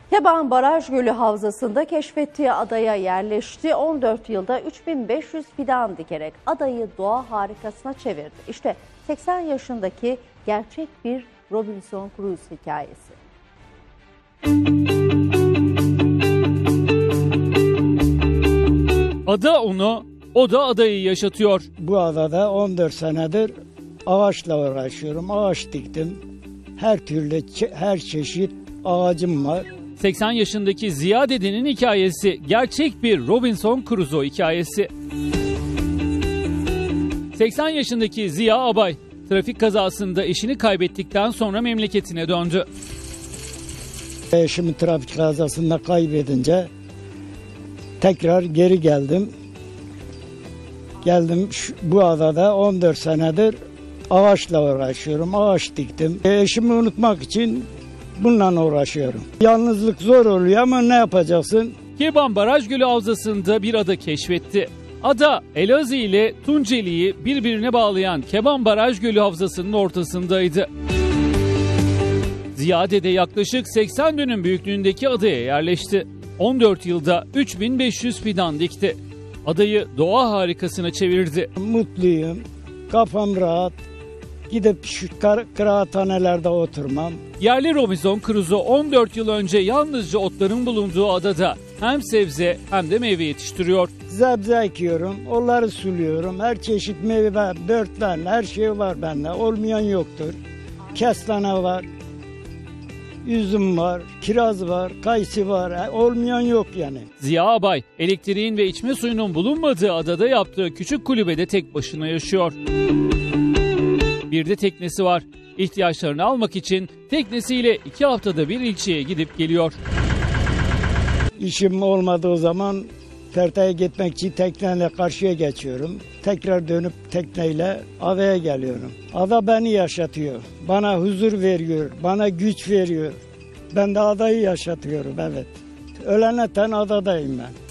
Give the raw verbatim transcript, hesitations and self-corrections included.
Keban Baraj Gölü Havzası'nda keşfettiği adaya yerleşti. on dört yılda üç bin beş yüz fidan dikerek adayı doğa harikasına çevirdi. İşte seksen yaşındaki gerçek bir Robinson Crusoe hikayesi. Ada onu, o da adayı yaşatıyor. Bu adada on dört senedir ağaçla uğraşıyorum. Ağaç diktim. Her türlü, her çeşit ağacım var. seksen yaşındaki Ziya dedenin hikayesi gerçek bir Robinson Crusoe hikayesi. seksen yaşındaki Ziya Abay trafik kazasında eşini kaybettikten sonra memleketine döndü. Eşimi trafik kazasında kaybedince tekrar geri geldim. Geldim şu, bu adada on dört senedir ağaçla uğraşıyorum. Ağaç diktim. Eşimi unutmak için bununla uğraşıyorum. Yalnızlık zor oluyor ama ne yapacaksın? Keban Baraj Gölü Havzası'nda bir ada keşfetti. Ada, Elazığ ile Tunceli'yi birbirine bağlayan Keban Baraj Gölü Havzası'nın ortasındaydı. Ziya dede yaklaşık seksen dönüm büyüklüğündeki adaya yerleşti. on dört yılda üç bin beş yüz fidan dikti. Adayı doğa harikasına çevirdi. Mutluyum, kafam rahat. Gidip şu kıraathanelerde oturmam. Yerli Robinson Crusoe on dört yıl önce yalnızca otların bulunduğu adada hem sebze hem de meyve yetiştiriyor. Sebze ekiyorum, onları suluyorum. Her çeşit meyve, börtlen, her şey var bende. Olmayan yoktur. Kestane var, üzüm var, kiraz var, kayısı var. Olmayan yok yani. Ziya Abay, elektriğin ve içme suyunun bulunmadığı adada yaptığı küçük kulübede tek başına yaşıyor. Bir de teknesi var. İhtiyaçlarını almak için teknesiyle iki haftada bir ilçeye gidip geliyor. İşim olmadığı zaman Perta'ya gitmek için tekneyle karşıya geçiyorum. Tekrar dönüp tekneyle adaya geliyorum. Ada beni yaşatıyor. Bana huzur veriyor. Bana güç veriyor. Ben de adayı yaşatıyorum, evet. Ölene ten adadayım ben.